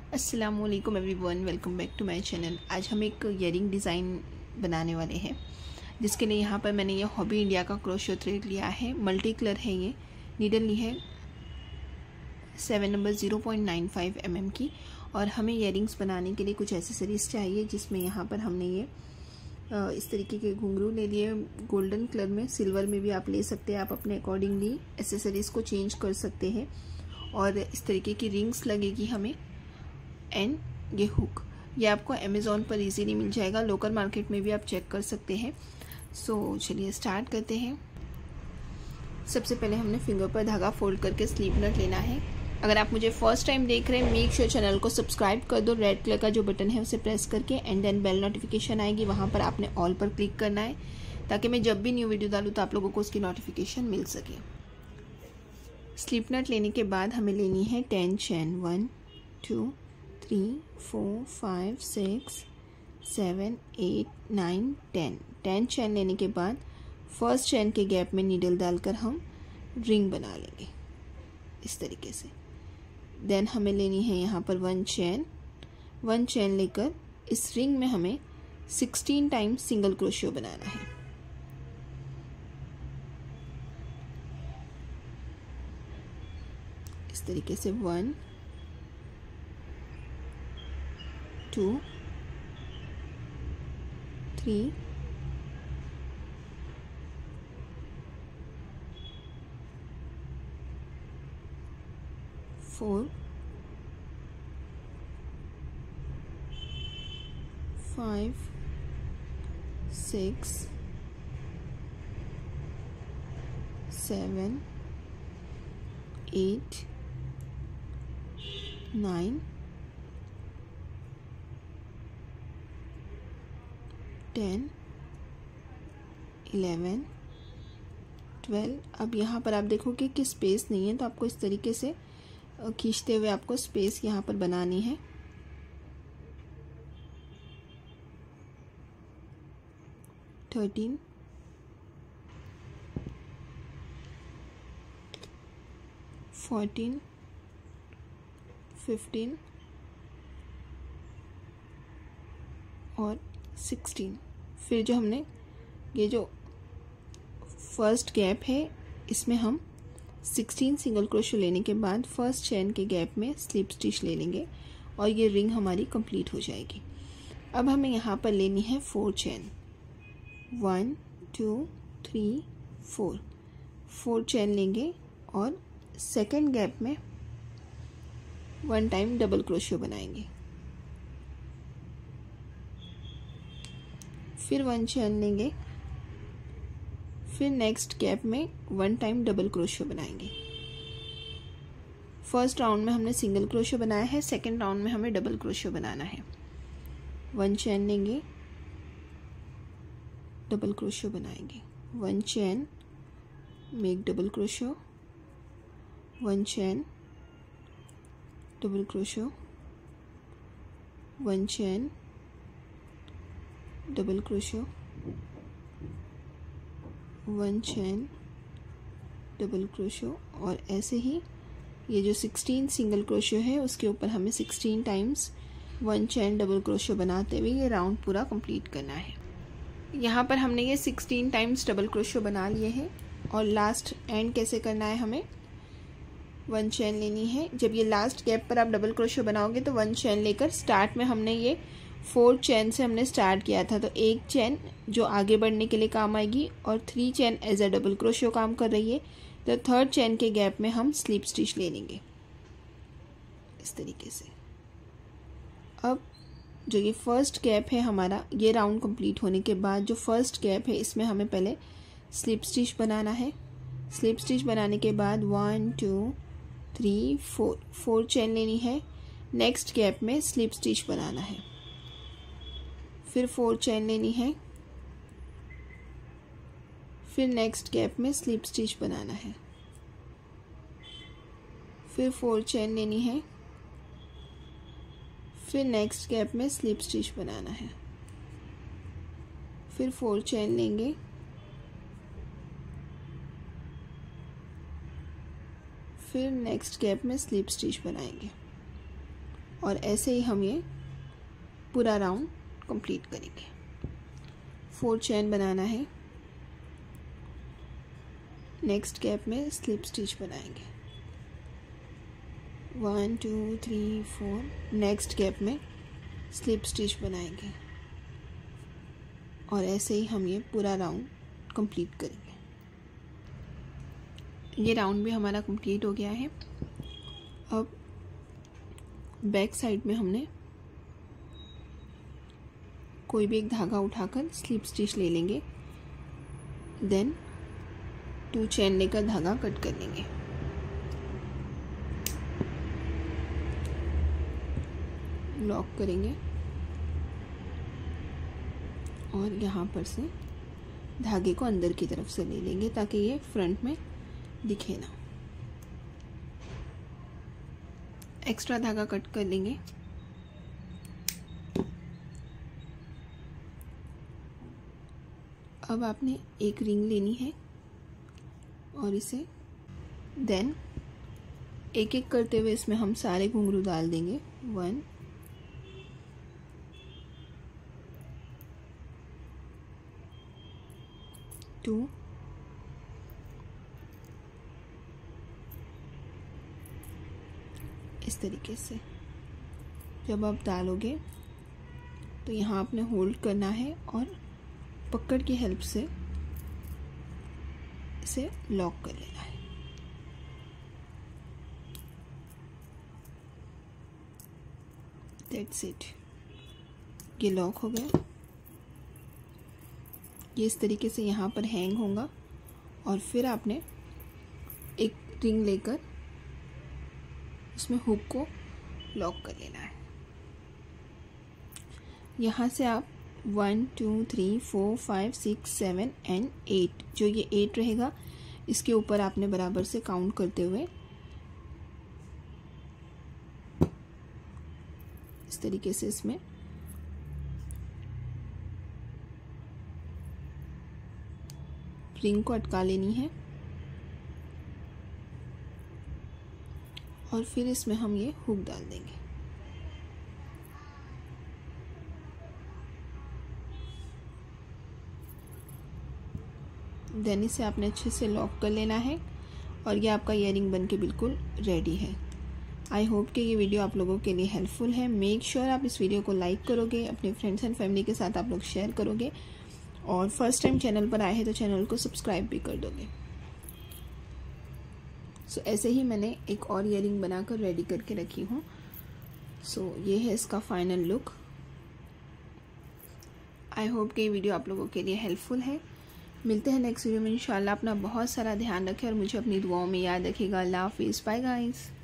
अस्सलामुअलैकुम everyone, welcome back to my channel. आज हम एक ईयरिंग डिज़ाइन बनाने वाले हैं, जिसके लिए यहाँ पर मैंने ये हॉबी इंडिया का क्रोशो थ्रेड लिया है। मल्टी कलर है, ये नीडल ली है 7 नंबर 0.95 mm की। और हमें ईयरिंग्स बनाने के लिए कुछ एसेसरीज चाहिए, जिसमें यहाँ पर हमने ये इस तरीके के घुंघरू ले लिए गोल्डन कलर में। सिल्वर में भी आप ले सकते हैं, आप अपने अकॉर्डिंगली एसेसरीज को चेंज कर सकते हैं। और इस तरीके की रिंग्स लगेगी हमें, एंड ये हुक, ये आपको अमेज़ॉन पर इजीली मिल जाएगा, लोकल मार्केट में भी आप चेक कर सकते हैं। सो चलिए स्टार्ट करते हैं। सबसे पहले हमने फिंगर पर धागा फोल्ड करके स्लीप नट लेना है। अगर आप मुझे फर्स्ट टाइम देख रहे हैं, मेक श्योर चैनल को सब्सक्राइब कर दो। रेड कलर का जो बटन है उसे प्रेस करके एंड देन बेल नोटिफिकेशन आएगी, वहाँ पर आपने ऑल पर क्लिक करना है, ताकि मैं जब भी न्यू वीडियो डालूँ तो आप लोगों को उसकी नोटिफिकेशन मिल सके। स्लीप नट लेने के बाद हमें लेनी है 10 चैन, 1 2 3 4 5 6 7 8 9 10 चैन लेने के बाद फर्स्ट चैन के गैप में नीडल डालकर हम रिंग बना लेंगे इस तरीके से। देन हमें लेनी है यहाँ पर 1 चैन लेकर इस रिंग में हमें 16 टाइम्स सिंगल क्रोशियो बनाना है। इस तरीके से 1 2 3 4 5 6 7 8 9 10 11 12। अब यहाँ पर आप देखोगे कि स्पेस नहीं है, तो आपको इस तरीके से खींचते हुए आपको स्पेस यहाँ पर बनानी है। थर्टीन 14 15 और 16। फिर जो हमने ये जो फर्स्ट गैप है, इसमें हम 16 सिंगल क्रोशियो लेने के बाद फर्स्ट चैन के गैप में स्लिप स्टिच ले लेंगे और ये रिंग हमारी कंप्लीट हो जाएगी। अब हमें यहाँ पर लेनी है 4 चैन, 1 2 3 4 चैन लेंगे और सेकेंड गैप में 1 टाइम डबल क्रोशियो बनाएंगे। फिर 1 चैन लेंगे, फिर नेक्स्ट गैप में 1 टाइम डबल क्रोशियो बनाएंगे। फर्स्ट राउंड में हमने सिंगल क्रोशियो बनाया है, सेकेंड राउंड में हमें डबल क्रोशियो बनाना है। 1 चैन लेंगे, डबल क्रोशियो बनाएंगे। 1 chain, make double crochet, 1 chain, double crochet, 1 chain, double crochet, 1 chain, double crochet. और ऐसे ही ये जो 16 सिंगल क्रोशियो है, उसके ऊपर हमें 16 टाइम्स 1 चैन डबल क्रोशियो बनाते हुए ये राउंड पूरा कंप्लीट करना है। यहाँ पर हमने ये 16 टाइम्स डबल क्रोशियो बना लिए हैं। और लास्ट एंड कैसे करना है, हमें 1 चैन लेनी है। जब ये लास्ट गैप पर आप डबल क्रोशियो बनाओगे तो 1 चैन लेकर, स्टार्ट में हमने ये 4 चैन से हमने स्टार्ट किया था, तो 1 चैन जो आगे बढ़ने के लिए काम आएगी और 3 chain as a double crochet काम कर रही है। तो 3rd चैन के गैप में हम स्लिप स्टिच ले लेंगे इस तरीके से। अब जो ये फर्स्ट गैप है हमारा, ये राउंड कंप्लीट होने के बाद जो फर्स्ट गैप है, इसमें हमें पहले स्लिप स्टिच बनाना है। स्लिप स्टिच बनाने के बाद 1 2 3 4 चैन लेनी है, नेक्स्ट गैप में स्लिप स्टिच बनाना है। फिर 4 चैन लेनी है, फिर नेक्स्ट गैप में स्लिप स्टिच बनाना है। फिर 4 चैन लेनी है, फिर नेक्स्ट गैप में स्लिप स्टिच बनाना है। फिर 4 चैन लेंगे, फिर नेक्स्ट गैप में स्लिप स्टिच बनाएंगे। और ऐसे ही हम ये पूरा राउंड कंप्लीट करेंगे। 4 चेन बनाना है। नेक्स्ट गैप में स्लिप स्टिच बनाएंगे। 1 2 3 4। नेक्स्ट गैप में स्लिप स्टिच बनाएंगे और ऐसे ही हम ये पूरा राउंड कंप्लीट करेंगे। ये राउंड भी हमारा कंप्लीट हो गया है। अब बैक साइड में हमने कोई भी एक धागा उठाकर स्लिप स्टिच ले लेंगे, देन 2 चेन लेकर धागा कट कर लेंगे। लॉक करेंगे और यहाँ पर से धागे को अंदर की तरफ से ले लेंगे ताकि ये फ्रंट में दिखे ना। एक्स्ट्रा धागा कट कर लेंगे। अब आपने एक रिंग लेनी है और इसे देन एक एक करते हुए इसमें हम सारे घुंघरू डाल देंगे। 1 2 इस तरीके से जब आप डालोगे तो यहाँ आपने होल्ड करना है और पकड़ की हेल्प से इसे लॉक कर लेना है। दैट्स इट, ये लॉक हो गया। ये इस तरीके से यहाँ पर हैंग होगा और फिर आपने एक रिंग लेकर उसमें हुक को लॉक कर लेना है। यहाँ से आप 1 2 3 4 5 6 7 एंड 8, जो ये 8 रहेगा इसके ऊपर आपने बराबर से काउंट करते हुए इस तरीके से इसमें रिंग को अटका लेनी है और फिर इसमें हम ये हुक डाल देंगे। देन इसे आपने अच्छे से लॉक कर लेना है और ये आपका ईयरिंग बनके बिल्कुल रेडी है। आई होप कि ये वीडियो आप लोगों के लिए हेल्पफुल है। मेक श्योर आप इस वीडियो को लाइक करोगे, अपने फ्रेंड्स एंड फैमिली के साथ आप लोग शेयर करोगे और फर्स्ट टाइम चैनल पर आए हैं तो चैनल को सब्सक्राइब भी कर दोगे। सो ऐसे ही मैंने एक और ईयरिंग बनाकर रेडी करके रखी हूँ। सो ये है इसका फाइनल लुक। आई होप कि ये वीडियो आप लोगों के लिए हेल्पफुल है। मिलते हैं नेक्स्ट वीडियो में इंशाल्लाह। अपना बहुत सारा ध्यान रखें और मुझे अपनी दुआओं में याद रखिएगा। अल्लाह हाफिज़, बाय गाइस।